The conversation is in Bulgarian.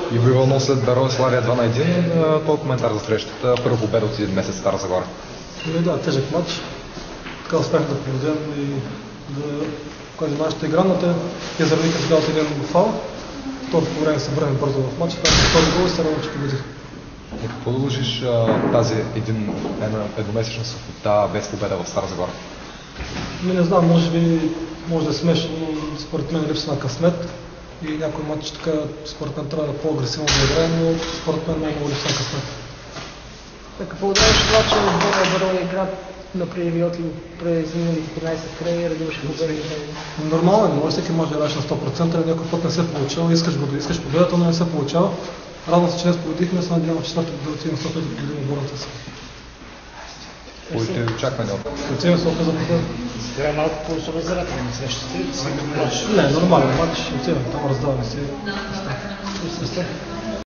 Иво Иванов след Берое Славия 2-1. Твой коментар за срещата. Първа победа от един месец в Стара Загора. Да, тежък матч. Така успях да победим и да покажем нашата игра, но те заравниха сега от един фал. Второто по време се върнем бързо в матча. Това е втори гол и се радвам, че победих. И какво да дължиш тази едномесечна сухота без победа в Стара Загора? Не знам, може да е смешно, но според мен липса на късмет и някой матч така според мен трябва да по-агресивно да играе, но според мен много липса на късмет. Какво удаваш това, че отбора Берое игра напред през миналите 13 края, радиваше победи? Нормално, всеки може да играеш на 100%, някой път не се получава, искаш победата, но не се получава. Радвам се, че днес победихме, се надявам четвъртата да отидем в София да победим отбората си. Твоите очаквания? Отиваме в София за победа. Сега малко по-съразрателно на срещата. Не, нормален матч, отиваме там, раздаваме си.